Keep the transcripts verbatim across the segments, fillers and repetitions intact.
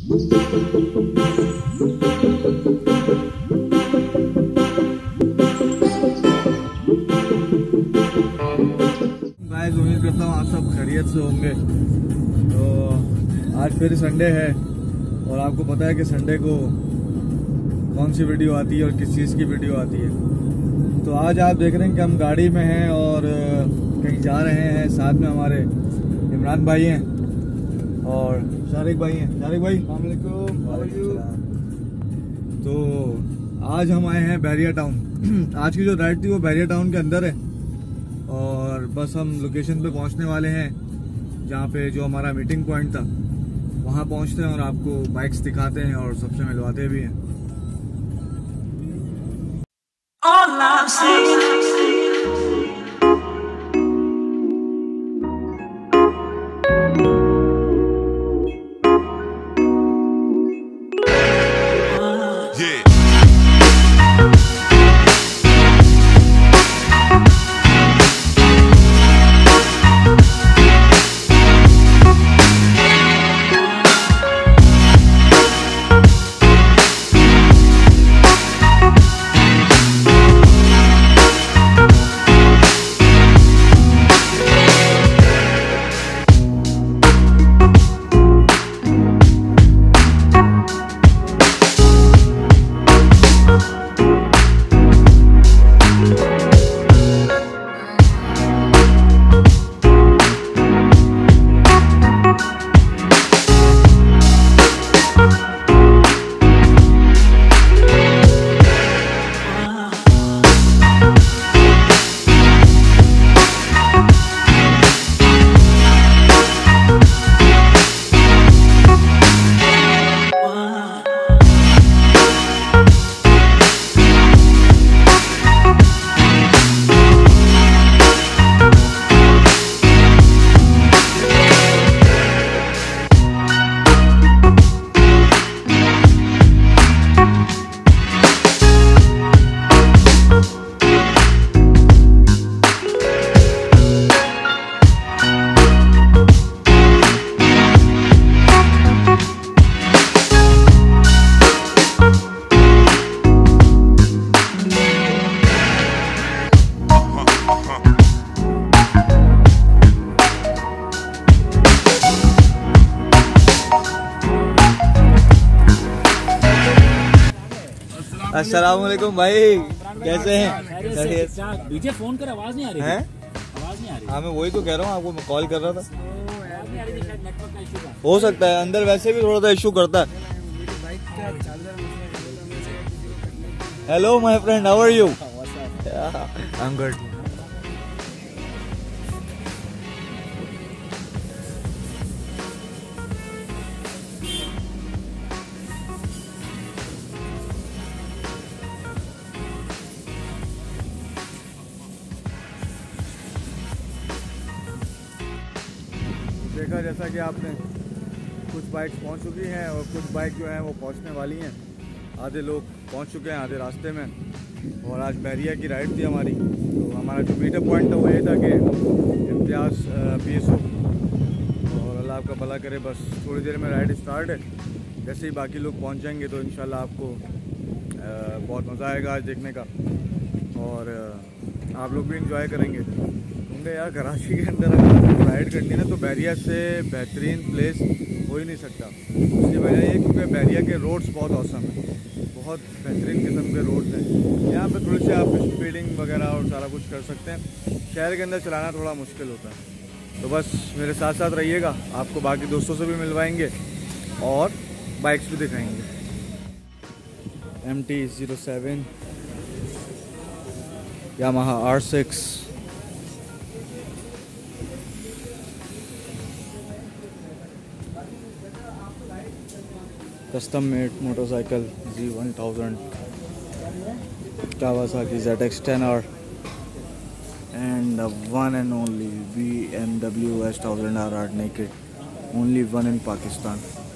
Guys उम्मीद करता हूँ आप सब खैरियत से होंगे। तो आज फिर संडे है और आपको पता है कि संडे को कौन सी वीडियो आती है और किस चीज़ की वीडियो आती है। तो आज आप देख रहे हैं कि हम गाड़ी में हैं और कहीं जा रहे हैं। साथ में हमारे इमरान भाई हैं और शारिक भाई हैं। शारिक भाई अस्सलाम वालेकुम, हाउ आर यू? तो आज हम आए हैं बैरिया टाउन। आज की जो राइड थी वो बैरिया टाउन के अंदर है और बस हम लोकेशन पे पहुंचने वाले हैं जहाँ पे जो हमारा मीटिंग पॉइंट था वहाँ पहुंचते हैं और आपको बाइक्स दिखाते हैं और सबसे मिलवाते भी हैं। All I'm saying अस्सलाम वालेकुम भाई, कैसे हैं? मुझे फोन कर आवाज नहीं आ रही है? आवाज नहीं आ रही। हाँ मैं वही तो कह रहा हूँ, आपको मैं कॉल कर रहा था। हो सकता है अंदर वैसे भी थोड़ा सा इशू करता है। Hello my friend, how are you? I am good. देखा जैसा कि आपने कुछ बाइक पहुंच चुकी हैं और कुछ बाइक जो हैं वो पहुंचने वाली हैं। आधे लोग पहुंच चुके हैं, आधे रास्ते में। और आज बैरिया की राइड थी हमारी। तो हमारा जो मीटअप पॉइंट था वो ये था कि इम्तियाज़ पी एस ओ। और अल्लाह आपका भला करे, बस थोड़ी देर में राइड स्टार्ट है। जैसे ही बाकी लोग पहुँच जाएंगे तो इंशाल्लाह आपको बहुत मज़ा आएगा आज देखने का और आप लोग भी इंजॉय करेंगे। क्योंकि यार कराची के अंदर अगर राइड करनी है ना तो बैरिया से बेहतरीन प्लेस हो ही नहीं सकता। उसकी वजह ये क्योंकि बैरिया के रोड्स बहुत औसम हैं, बहुत बेहतरीन किस्म के रोड्स हैं। यहाँ पे थोड़ी सी आप स्पीडिंग वगैरह और सारा कुछ कर सकते हैं। शहर के अंदर चलाना थोड़ा मुश्किल होता है। तो बस मेरे साथ साथ रहिएगा, आपको बाकी दोस्तों से भी मिलवाएंगे और बाइक्स भी दिखाएंगे। M T zero seven, Yamaha R six, custom made motorcycle G one thousand, Kawasaki Z X ten R and the one and only B M W S one thousand R R naked, only one in Pakistan.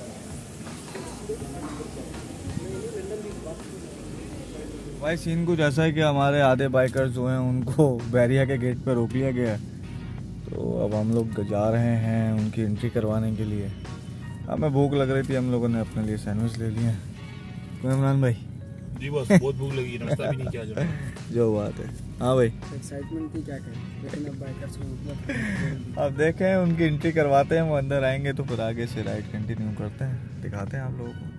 भाई scene कुछ ऐसा है कि हमारे आधे bikers जो हैं उनको बैरिया के गेट पर रोक लिया गया है। तो अब हम लोग जा रहे हैं उनकी एंट्री करवाने के लिए। हमें भूख लग रही थी, हम लोगों ने अपने लिए सैंडविच ले लिए। इमरान भाई जी बस बहुत भूख लगी, नाश्ता भी नहीं किया जो जो बात है। हाँ भाई एक्साइटमेंट थी क्या करें, लेकिन अब बाइकर्स को मतलब अब देखें उनकी एंट्री करवाते हैं, वो अंदर आएंगे तो फिर आगे से राइड कंटिन्यू करते हैं, दिखाते हैं आप लोगों को।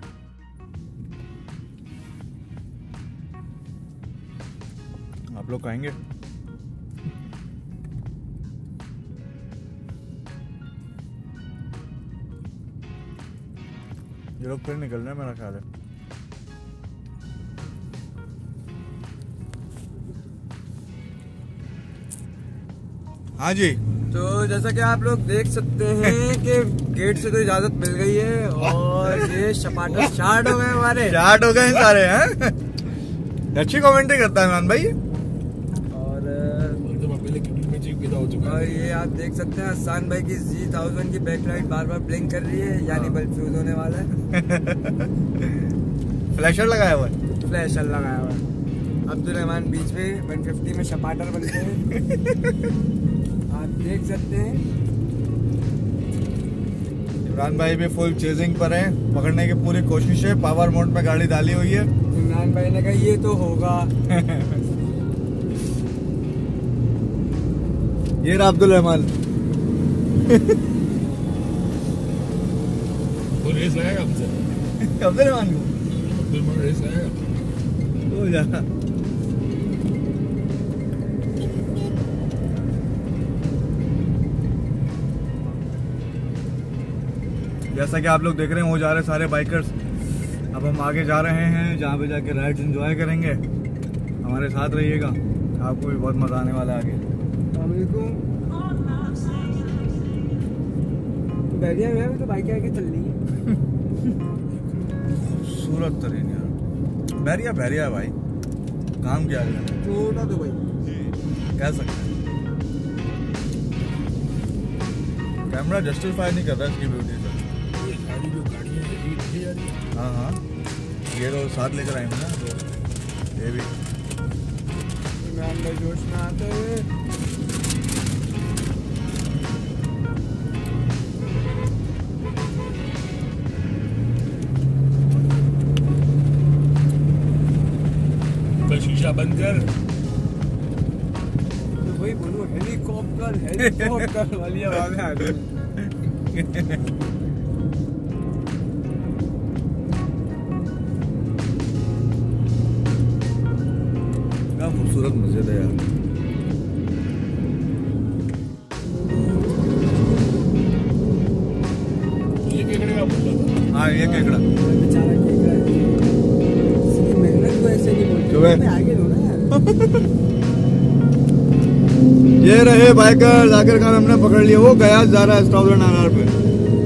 आप लोग कहेंगे ये लोग फिर निकल रहे हैं मेरा ख्याल है। हाँ जी, तो जैसा कि आप लोग देख सकते हैं कि गेट से तो इजाजत मिल गई है और ये शपाटर स्टार्ट हो गए हमारे। स्टार्ट हो गए सारे हैं। अच्छी कमेंट्री करता है मान भाई। और हो चुका और है। ये आप देख सकते हैं हसन भाई की जी थाउजेंड की बैकलाइट बार बार ब्लिंक कर रही है, यानी बल्ब फ्यूज होने वाला है। फ्लैशर लगाया हुआ है, फ्लैशर लगाया हुआ है। अब्दुल रहमान बीच में एक सौ पचास में शपाटर बनते हैं। आप देख सकते हैं इमरान भाई भी फुल चेजिंग पर है, पकड़ने की पूरी कोशिश है। पावर मोड में गाड़ी डाली हुई है। इमरान भाई ने कहा ये तो होगा। ये रहा अब्दुल रहमान। वो रेस लगाएगा हमसे, अब्दुल रहमान को अब्दुल रहमान रेस लगाएगा। हो जा। जैसा कि आप लोग देख रहे हैं वो जा रहे हैं सारे बाइकर्स। अब हम आगे जा रहे हैं जहाँ पे जाके राइड्स एंजॉय करेंगे। हमारे साथ रहिएगा, आपको भी बहुत मजा आने वाला है आगे। बैरिया में भी तो बाइक आगे चल रही है। खूबसूरत तरीन यार, बैरिया बैरिया भाई, काम किया गया है। छोटा तो भाई कह सकते हैं, कैमरा जस्टिफाई नहीं कर रहा इसकी ब्यूटी से। ये सारी जो गाड़ियाँ हैं ये दिखी जा रही है। हाँ हाँ, ये तो साथ लेकर आएंगे ना, तो ये भी इमरान भाई जोश में आते हैं। शीशा बंद कर। तो वही बोलो, हेलीकॉप्टर हेलीकॉप्टर वाली आवाज़ें आ रही हैं। क्या खूबसूरत मस्जिद है यार। ये केकड़े का बोल रहा था। हाँ ये केकड़ा बेचारा केकड़ा है। इसकी मेहनत को ऐसे नहीं बोलते, जो है। मैं आगे लो ना यार। ये रहे बाइकर, जाकिर खान हमने पकड़ लिया। वो गया जा रहा है थाउजेंड आर आर पे।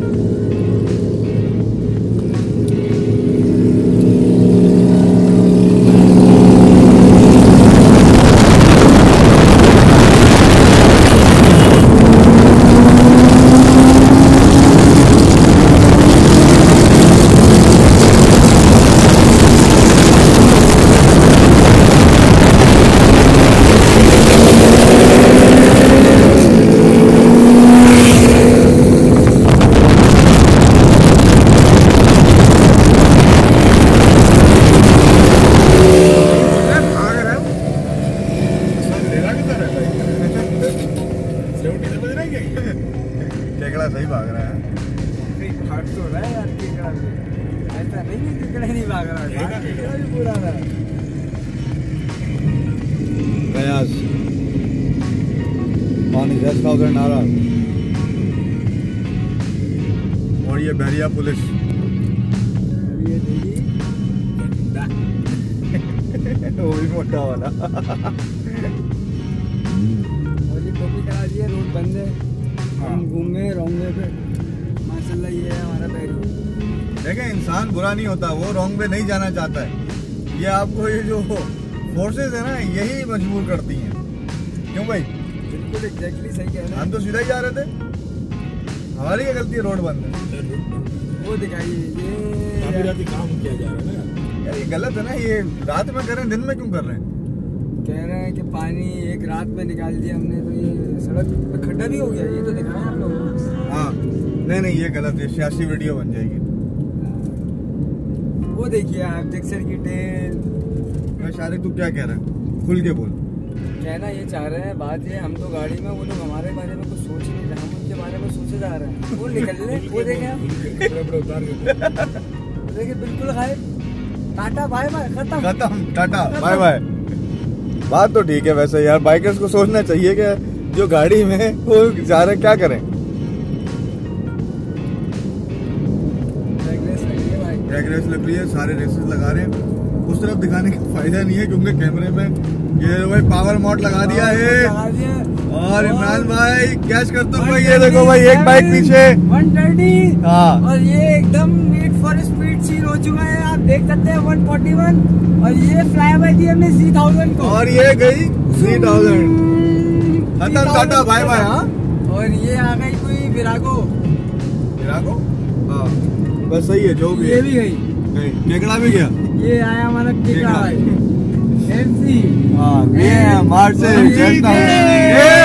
केकड़ा सही भाग रहा है। भाग तो रहा है यार केकड़ा भी। ऐसा नहीं है केकड़ा नहीं भाग रहा है, केकड़ा- केकड़ा भी पूरा रहा है। प्रयास पानी दस थाउजेंड आ रहा। और ये बहरिया पुलिस अब ये देखिए वो भी मोटा वाला। और ये टोपी करा दी है, रोड बंद है। हम घूम गए रॉन्ग वे पे। माशाल्लाह ये है हमारा बैरियर। देखें, इंसान बुरा नहीं होता, वो रॉन्ग वे नहीं जाना चाहता है। ये आपको ये जो फोर्सेस है ना, यही मजबूर करती हैं। क्यों भाई? बिल्कुल एग्जैक्टली सही कह रहे हैं। हम तो सीधा ही जा रहे थे, हमारी क्या गलती है? रोड बंद है वो दिखाइए काफी ये रात काम किया जा रहा है ना। यार, ये गलत है ना। ये रात में कर रहे हैं, दिन में क्यों कर रहे हैं? कह रहे हैं कि पानी एक रात में निकाल दिया हमने, तो ये सड़क पे खड्डा भी हो गया। ये तो दिखाएं आप लोग। हाँ, नहीं नहीं ये गलत है, सियासी वीडियो बन जाएगी। वो देखिए आप जिक्सर की टेल। मैं शारिक तू क्या कह रहा है, खुल के बोल। कहना ये चाह रहे हैं, बात ये हम तो गाड़ी में, वो लोग हमारे बारे में कुछ सोच ही नहीं रहे, हम उनके बारे में सोचे जा रहे हैं। वो निकल ले, वो देखे आप, देखिए बिल्कुल गायब। टाटा बाय बाय, खत्म खत्म, टाटा बाय बाय। बात तो ठीक है वैसे यार, बाइकर्स को सोचना चाहिए कि जो गाड़ी में वो जा रहे क्या करें। ट्रैक रेस लग रही है, सारे रेसेस लगा रहे हैं। उस तरफ दिखाने का फायदा नहीं है क्योंकि कैमरे में ये भाई पावर मोड लगा दिया है। और इमरान भाई कैच करते हो भाई, ये देखो भाई एक बाइक पीछे वन थर्टी। हाँ और ये एकदम नीड फॉर स्पीड सीन हो चुका है, आप देख सकते हैं वन फोर्टी वन। और ये फ्लाई बाय दी हमने सी थाउजेंड को, और ये गई सी थाउजेंड। खत्म, टाटा बाय बाय। हाँ और ये आ गई कोई विरागो। विरागो हाँ बस सही है, जो भी ये भी गई, गई केकड़ा भी गया। ये आया हमारा केकड़ा भाई एमसी। हाँ ये मार्च से